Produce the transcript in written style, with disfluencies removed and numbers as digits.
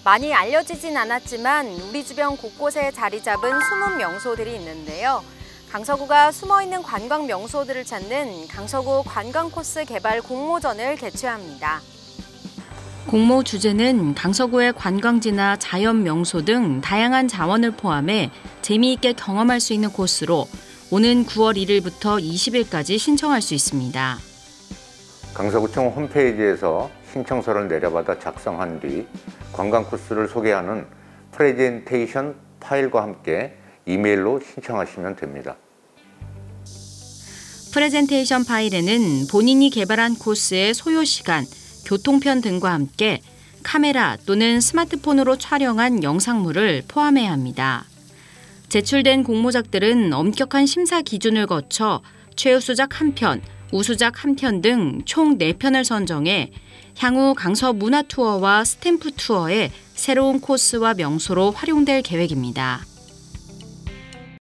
많이 알려지진 않았지만 우리 주변 곳곳에 자리 잡은 숨은 명소들이 있는데요. 강서구가 숨어있는 관광 명소들을 찾는 강서구 관광코스 개발 공모전을 개최합니다. 공모 주제는 강서구의 관광지나 자연 명소 등 다양한 자원을 포함해 재미있게 경험할 수 있는 코스로 오는 9월 1일부터 20일까지 신청할 수 있습니다. 강서구청 홈페이지에서 신청서를 내려받아 작성한 뒤 관광 코스를 소개하는 프레젠테이션 파일과 함께 이메일로 신청하시면 됩니다. 프레젠테이션 파일에는 본인이 개발한 코스의 소요 시간, 교통편 등과 함께 카메라 또는 스마트폰으로 촬영한 영상물을 포함해야 합니다. 제출된 공모작들은 엄격한 심사 기준을 거쳐 최우수작 1편, 우수작 1편 등 총 4편을 선정해 향후 강서 문화 투어와 스탬프 투어의 새로운 코스와 명소로 활용될 계획입니다.